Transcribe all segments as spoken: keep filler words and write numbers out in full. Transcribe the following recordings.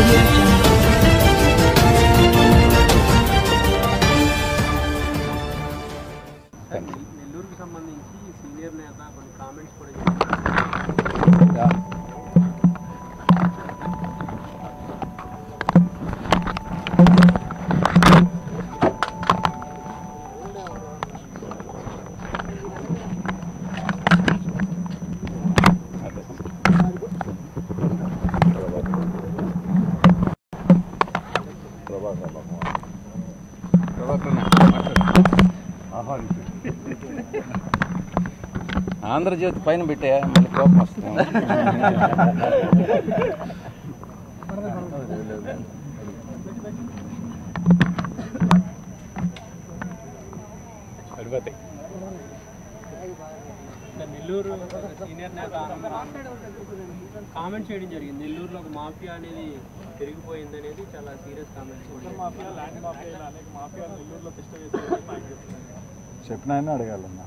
audio jungle. నెల్లూరుకు సంబంధించి senior నేత కొన్ని కామెంట్స్ కూడా చేశారు. ఆంధ్రజ్యోతి పైన పెట్టే మళ్ళీ కోపం వస్తుంది. నెల్లూరు సీనియర్ నేత కామెంట్ చేయడం జరిగింది. నెల్లూరులో ఒక మాఫియా అనేది పెరిగిపోయింది అనేది చాలా సీరియస్ కామెంట్స్. చెప్పిన ఆయన అడగాలన్నా.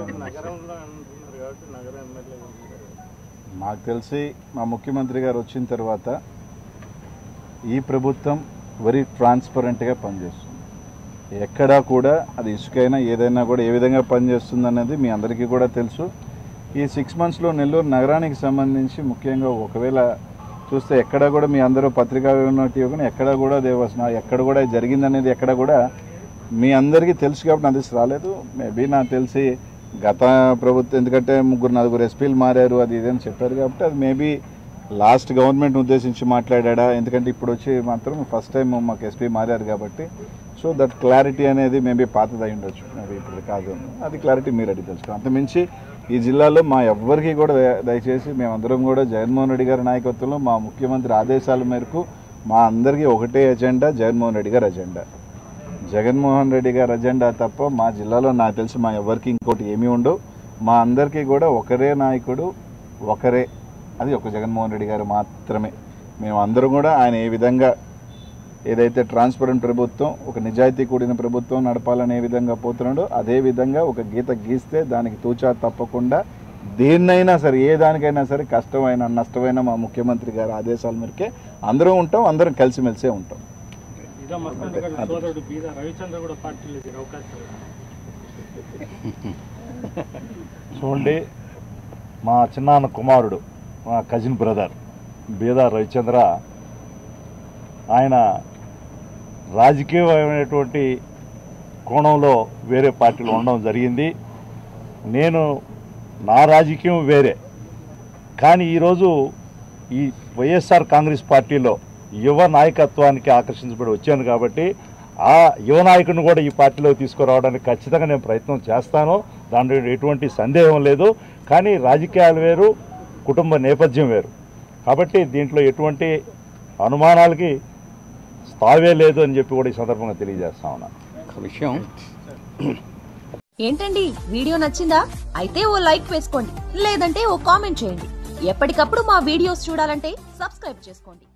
మాకు తెలిసి మా ముఖ్యమంత్రి గారు వచ్చిన తర్వాత ఈ ప్రభుత్వం వెరీ ట్రాన్స్పరెంట్గా పనిచేస్తుంది. ఎక్కడా కూడా అది ఇసుకైనా ఏదైనా కూడా ఏ విధంగా పనిచేస్తుంది అనేది మీ అందరికీ కూడా తెలుసు. ఈ సిక్స్ మంత్స్లో నెల్లూరు నగరానికి సంబంధించి ముఖ్యంగా ఒకవేళ చూస్తే ఎక్కడ కూడా మీ అందరూ పత్రికా వినోటి ఎక్కడ కూడా దేవసన ఎక్కడ కూడా జరిగిందనేది ఎక్కడ కూడా మీ అందరికీ తెలుసు కాబట్టి నా తెలిసి రాలేదు. మేబీ నాకు తెలిసి గత ప్రభుత్వం ఎందుకంటే ముగ్గురు నలుగురు ఎస్పీలు మారారు అది ఇదని చెప్పారు కాబట్టి అది మేబీ లాస్ట్ గవర్నమెంట్ ఉద్దేశించి మాట్లాడా. ఎందుకంటే ఇప్పుడు వచ్చి మాత్రం ఫస్ట్ టైం మాకు ఎస్పీ మారారు కాబట్టి సో దట్ క్లారిటీ అనేది మేబీ పాతది అయి ఉండొచ్చు. మేబీ ఇప్పుడు కాదు, అది క్లారిటీ మీరు అడిగి తెలుసుకోండి. అంతమించి ఈ జిల్లాలో మా ఎవ్వరికి కూడా దయచేసి మేమందరం కూడా జగన్మోహన్ రెడ్డి గారి నాయకత్వంలో మా ముఖ్యమంత్రి ఆదేశాల మేరకు మా అందరికీ ఒకటే ఎజెండా, జగన్మోహన్ రెడ్డి గారి ఎజెండా. జగన్మోహన్ రెడ్డి గారి ఎజెండా తప్ప మా జిల్లాలో నాకు తెలిసి మా ఎవరికి ఇంకోటి ఏమీ ఉండవు. మా అందరికీ కూడా ఒకరే నాయకుడు, ఒకరే, అది ఒక జగన్మోహన్ రెడ్డి గారు మాత్రమే. మేము అందరం కూడా ఆయన ఏ విధంగా ఏదైతే ట్రాన్స్పరెంట్ ప్రభుత్వం, ఒక నిజాయితీ కూడిన ప్రభుత్వం నడపాలనే విధంగా పోతున్నాడో అదే విధంగా ఒక గీత గీస్తే దానికి తూచా తప్పకుండా దేన్నైనా సరే ఏ దానికైనా సరే కష్టమైన నష్టమైన మా ముఖ్యమంత్రి గారి ఆదేశాల మేరకే అందరం ఉంటాం, అందరం కలిసిమెలిసే ఉంటాం. చూడండి, మా చిన్నాన్న కుమారుడు, మా కజిన్ బ్రదర్ బీదా రవిచంద్ర, ఆయన రాజకీయమైనటువంటి కోణంలో వేరే పార్టీలో ఉండడం జరిగింది. నేను నా రాజకీయం వేరే, కానీ ఈరోజు ఈ వైఎస్ఆర్ కాంగ్రెస్ పార్టీలో యువ నాయకత్వానికి ఆకర్షించబడి వచ్చాను కాబట్టి ఆ యువ నాయకుడిని కూడా ఈ పార్టీలో తీసుకురావడానికి ఖచ్చితంగా నేను ప్రయత్నం చేస్తాను. దాంట్లో ఎటువంటి సందేహం లేదు. కానీ రాజకీయాలు వేరు, కుటుంబ నేపథ్యం వేరు కాబట్టి దీంట్లో ఎటువంటి అనుమానాలకి స్థావే లేదు అని చెప్పి కూడా ఈ సందర్భంగా తెలియజేస్తా ఉన్నాను. విషయం ఏంటండి, వీడియో నచ్చిందా? అయితే ఓ లైక్ వేసుకోండి, లేదంటే ఓ కామెంట్ చేయండి. ఎప్పటికప్పుడు మా వీడియోస్ చూడాలంటే సబ్స్క్రైబ్ చేసుకోండి.